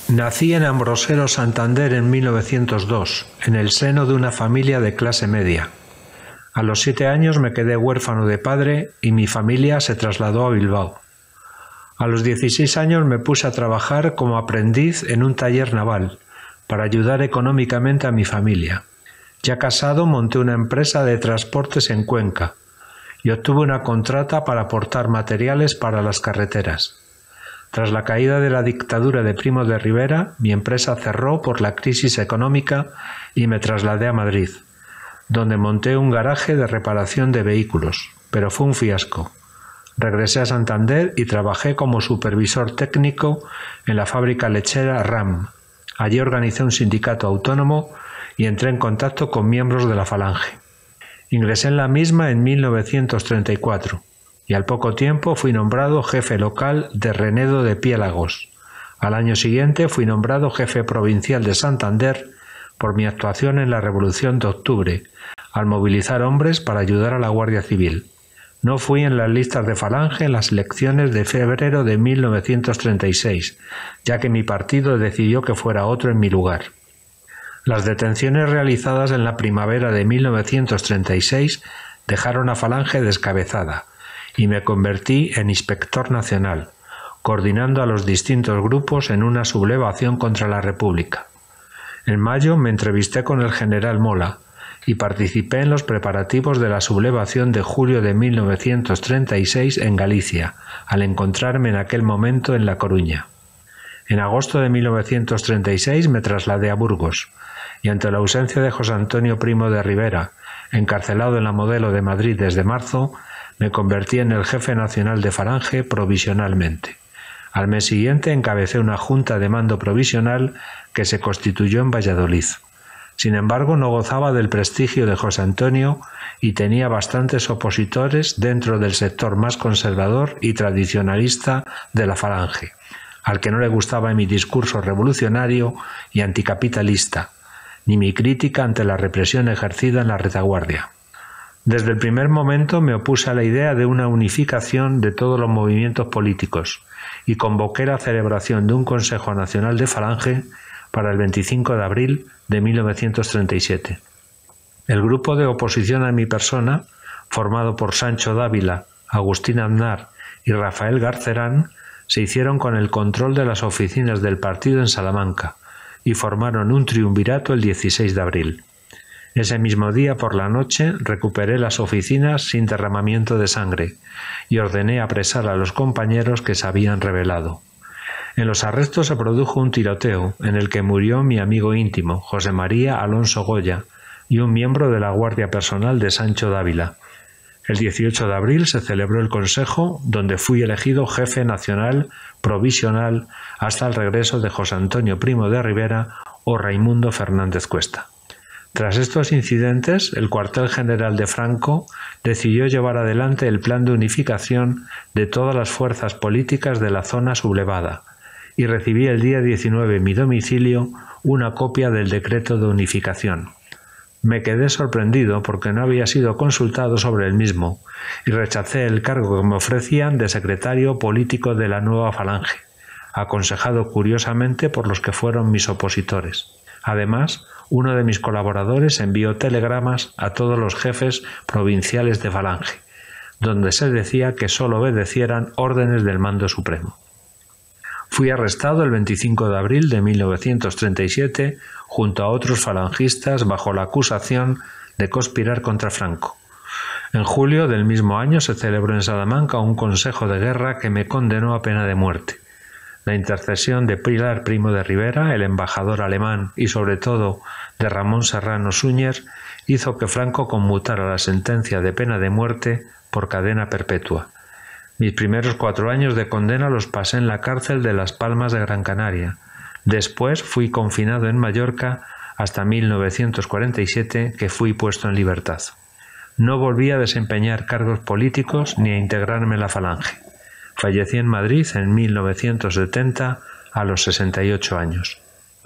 Nací en Ambrosero, Santander, en 1902, en el seno de una familia de clase media. A los 7 años me quedé huérfano de padre y mi familia se trasladó a Bilbao. A los 16 años me puse a trabajar como aprendiz en un taller naval para ayudar económicamente a mi familia. Ya casado, monté una empresa de transportes en Cuenca y obtuve una contrata para aportar materiales para las carreteras. Tras la caída de la dictadura de Primo de Rivera, mi empresa cerró por la crisis económica y me trasladé a Madrid, donde monté un garaje de reparación de vehículos, pero fue un fiasco. Regresé a Santander y trabajé como supervisor técnico en la fábrica lechera RAM. Allí organicé un sindicato autónomo y entré en contacto con miembros de la Falange. Ingresé en la misma en 1934 y al poco tiempo fui nombrado jefe local de Renedo de Piélagos. Al año siguiente fui nombrado jefe provincial de Santander por mi actuación en la Revolución de Octubre, al movilizar hombres para ayudar a la Guardia Civil. No fui en las listas de Falange en las elecciones de febrero de 1936, ya que mi partido decidió que fuera otro en mi lugar. Las detenciones realizadas en la primavera de 1936 dejaron a Falange descabezada y me convertí en inspector nacional, coordinando a los distintos grupos en una sublevación contra la República. En mayo me entrevisté con el general Mola y participé en los preparativos de la sublevación de julio de 1936 en Galicia, al encontrarme en aquel momento en La Coruña. En agosto de 1936 me trasladé a Burgos y ante la ausencia de José Antonio Primo de Rivera, encarcelado en la Modelo de Madrid desde marzo, me convertí en el jefe nacional de Falange provisionalmente. Al mes siguiente encabecé una junta de mando provisional que se constituyó en Valladolid. Sin embargo, no gozaba del prestigio de José Antonio y tenía bastantes opositores dentro del sector más conservador y tradicionalista de la Falange, al que no le gustaba mi discurso revolucionario y anticapitalista, ni mi crítica ante la represión ejercida en la retaguardia. Desde el primer momento me opuse a la idea de una unificación de todos los movimientos políticos y convoqué la celebración de un Consejo Nacional de Falange para el 25 de abril de 1937. El grupo de oposición a mi persona, formado por Sancho Dávila, Agustín Aznar y Rafael Garcerán, se hicieron con el control de las oficinas del partido en Salamanca y formaron un triunvirato el 16 de abril. Ese mismo día por la noche recuperé las oficinas sin derramamiento de sangre y ordené apresar a los compañeros que se habían rebelado. En los arrestos se produjo un tiroteo en el que murió mi amigo íntimo, José María Alonso Goya, y un miembro de la Guardia Personal de Sancho Dávila. El 18 de abril se celebró el Consejo, donde fui elegido jefe nacional provisional hasta el regreso de José Antonio Primo de Rivera o Raimundo Fernández Cuesta. Tras estos incidentes, el cuartel general de Franco decidió llevar adelante el plan de unificación de todas las fuerzas políticas de la zona sublevada y recibí el día 19 en mi domicilio una copia del decreto de unificación. Me quedé sorprendido porque no había sido consultado sobre el mismo y rechacé el cargo que me ofrecían de secretario político de la nueva Falange, aconsejado curiosamente por los que fueron mis opositores. Además, uno de mis colaboradores envió telegramas a todos los jefes provinciales de Falange, donde se decía que sólo obedecieran órdenes del mando supremo. Fui arrestado el 25 de abril de 1937 junto a otros falangistas bajo la acusación de conspirar contra Franco. En julio del mismo año se celebró en Salamanca un consejo de guerra que me condenó a pena de muerte. La intercesión de Pilar Primo de Rivera, el embajador alemán, y sobre todo de Ramón Serrano Súñer, hizo que Franco conmutara la sentencia de pena de muerte por cadena perpetua. Mis primeros 4 años de condena los pasé en la cárcel de Las Palmas de Gran Canaria. Después fui confinado en Mallorca hasta 1947, que fui puesto en libertad. No volví a desempeñar cargos políticos ni a integrarme en la Falange. Fallecí en Madrid en 1970 a los 68 años.